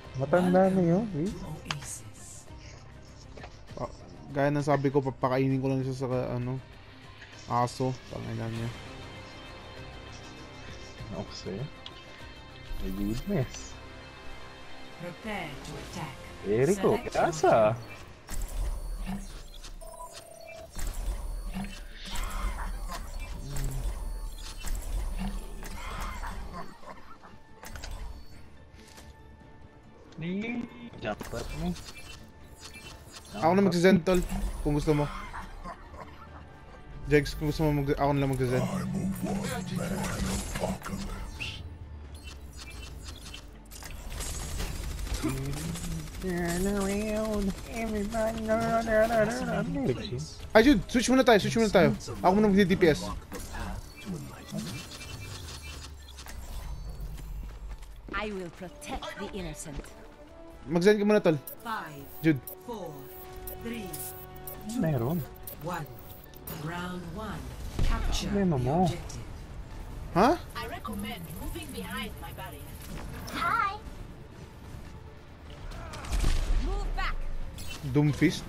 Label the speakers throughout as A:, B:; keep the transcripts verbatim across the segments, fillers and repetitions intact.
A: Matanda na yun, eh.
B: Ah, gaya ng sabi ko, papakainin ko lang siya sa ano, aso. Pangilan niya.
A: Okay. My goodness.
C: Prepare to attack.
A: Very good. Asa? Ni jackpot mo.
B: Ako na magsi-zen, tol. Kung gusto mo. Jegs, kung gusto mo, mag ako na lang magsi-zen.
A: Turn around, everybody.
B: Ay, dude, switch muna tayo, switch muna tayo. Ako muna mag-D P S.
D: I will protect the innocent.
B: Mag-zen ka muna, tol.
C: Five,
B: Jude.
C: four, three,
A: Meron.
C: one. Round one. Capture
A: Problema
C: the
A: mo.
C: objective.
B: Ha?
C: I recommend moving behind my barrier.
D: Hi. Move back.
B: Doomfist.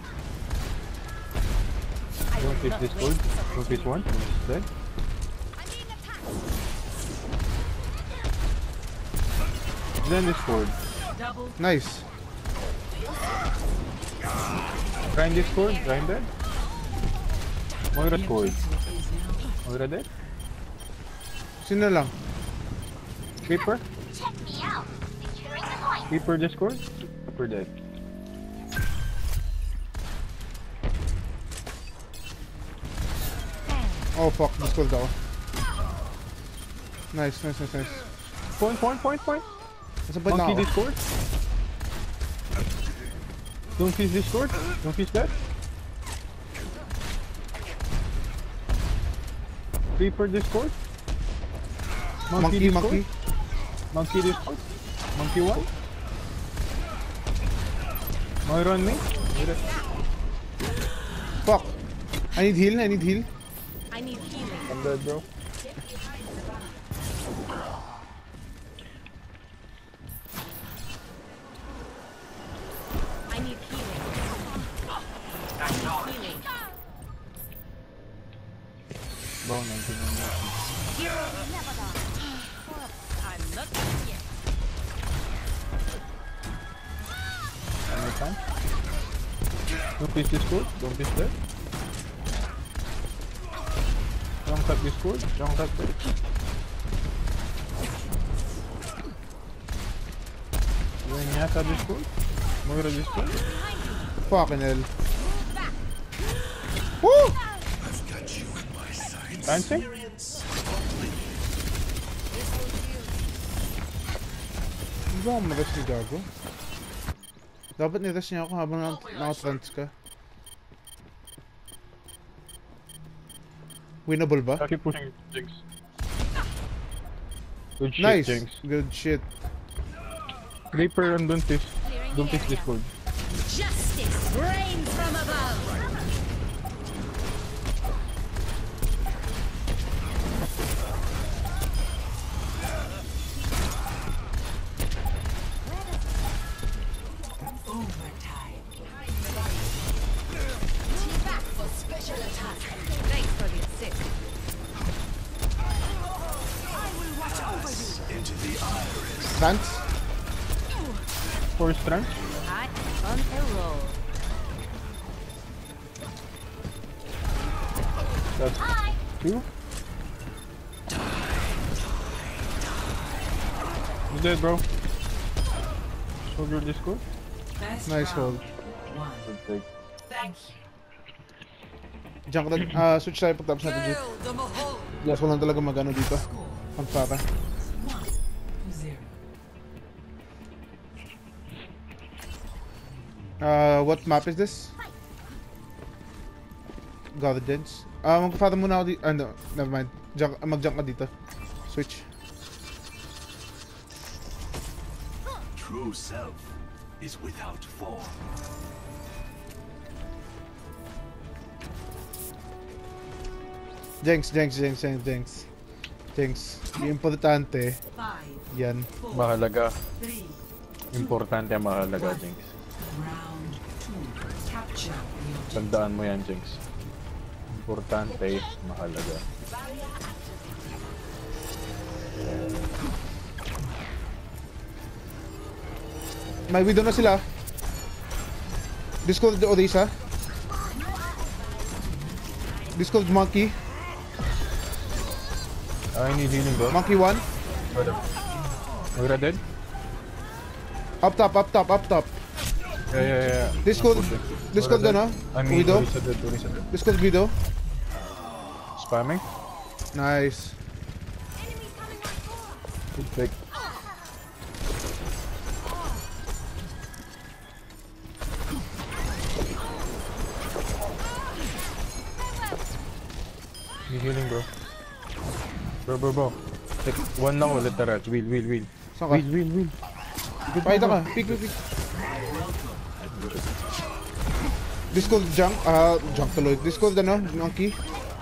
D: I
A: Don't
D: will
A: pick
D: not
A: this
D: waste
A: gold.
D: a
A: Don't pick one. It's dead.
D: I'm being attacked.
A: Then this sword.
C: Double
B: Nice.
A: Grind this sword. Grind that. Moira sword.
C: is now
A: Moira dead.
B: Sino lang?
A: Creeper.
D: Check me out. Securing the point.
A: Creeper Discord. Creeper dead.
B: Oh fuck, discord ako. Nice, nice, nice, nice.
A: Point, point, point, point.
B: Nasa point na
A: Monkey
B: ako.
A: Discord. Don't fish Discord. Don't fish that. Creeper Discord.
B: Monkey,
A: Discord.
B: monkey.
A: Monkey Discord. Monkey one. Moira on me. Moira.
B: Fuck. I need heal, I need heal.
D: I need healing.
A: I'm dead, bro.
D: I need healing. I need healing.
A: Bro, nineteen.
D: Heroes never die. I'm not done yet.
A: One time. Don't fish Discord. Don't fish that. Don't cut Discord. Don't cut that. Yung yata Discord. Moira Discord.
B: Fucking hell. Woo!
A: Dancing?
B: Hindi ba ako mag-rest ni Gago? Dapat ni-rest niya ako habang nakatrans ka. Winnable ba?
A: Keep pushing Jinx. Good shit,
B: Nice!
A: Jinx.
B: Good shit.
A: Creeper and don't fish. Don't fish Discord.
D: Justice reigns from above.
C: overtime.
D: Back for special attack. Thanks for the assist.
C: I will watch over you.
E: Into the iris.
B: Trans?
A: Force trans.
D: I am on a roll.
A: That's
D: Hi.
A: two. You dead, bro. Hold your Discord.
C: Best
B: Nice hold.
C: round. One.
A: Good take.
C: Thank you.
B: Diyan ka na, ah, switch tayo pagtapos natin dito.
C: Kill the Mahal.
B: Yes, walang talaga magano dito. Ang para.
C: One to zero.
B: Uh, what map is this? Guardians. Ah, uh, magpa-father muna ako dito. Ah, no, never mind. Jump, uh, mag-jump ka dito. Switch.
E: True self is without form.
B: Jenks, Jenks, Jenks, Jenks, Jenks. Jenks. Yung importante,
C: Five,
B: yan.
C: four,
A: Mahalaga.
C: three,
A: Importante ang mahalaga, Jinx.
C: Round two. Capture the objective.
A: Tandaan mo yan, Jinx. Importante, mahalaga.
B: May widow na sila. Discord Odessa. Discord Monkey.
A: I need healing, bro.
B: Monkey one.
A: Moira dead?
B: Up top, up top, up top.
A: Yeah, yeah, yeah.
B: Discord. Discord
A: Moira
B: ano?
A: dead. I mean,
B: Widow.
A: Orisa dead, Orisa dead.
B: Discord widow.
A: Spamming?
B: Nice.
A: Good pick. Need healing, bro. Bro, bro, bro. Take one lang ulit na rat. Wheel, wheel, wheel.
B: Saan ka?
A: Wheel, wheel, wheel.
B: Pakita ka. Pick, pick, pick. Discord junk. Ah, junk tuloy. Discord ano? Monkey.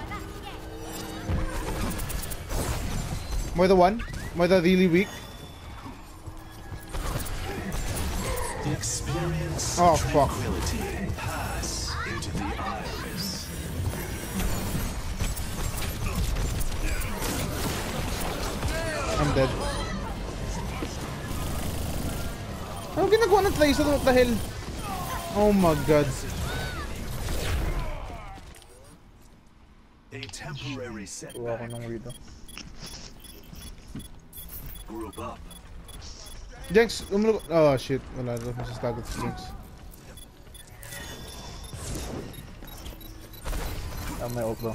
B: More the one. More the really weak.
E: Experience
B: Oh, fuck.
E: tranquility. Pass into the iris.
B: I'm dead. Ano ginagawa ng Tracer? What the hell? Oh my god.
E: A temporary
A: Kuha ko
E: setback.
A: ng widow.
E: Group up.
B: Jenks, umulog. Oh shit. Wala doon. Masastagot si Jenks.
A: Ah, may ult, bro.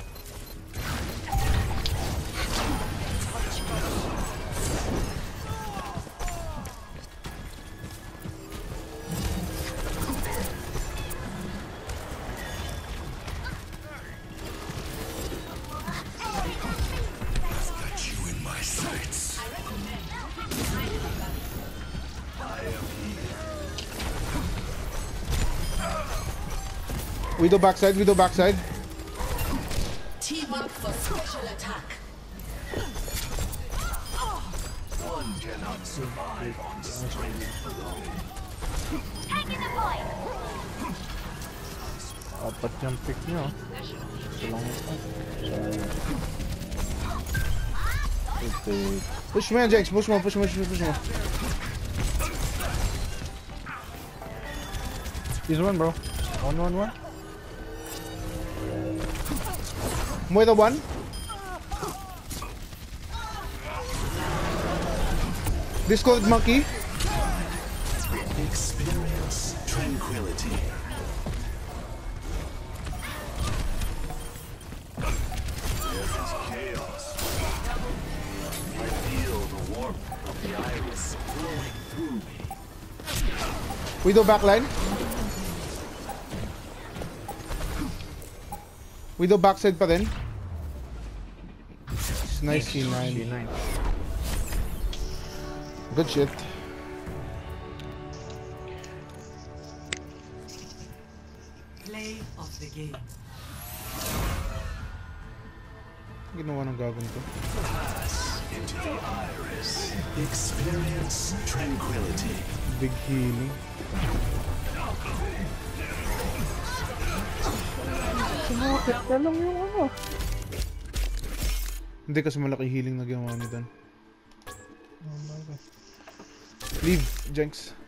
E: Got you in my sights.
B: Widow backside. Widow backside.
C: Team up for special attack.
E: One cannot survive on strength alone.
D: Taking the point.
A: Apat yung pick nyo. Ito lang ito. Good pick.
B: Push mo yan, Jenks. Push mo, push mo, push mo, push mo.
A: This one, bro. One, one, one.
B: More the one. Discord Monkey.
E: Experience tranquility. There is chaos. I feel the warmth of the iris flowing through me.
B: Widow backline. Widow backside pa rin. Nice C nine.
A: C nine.
B: Good shit.
C: Play of the game.
B: Ginawa ng gagawin ko.
E: Pass into the iris. Experience tranquility.
B: Big healing.
A: Sumakit ka lang yung ano.
B: Hindi kasi malaki healing na ginawa ni Dan. Leave, Jenks.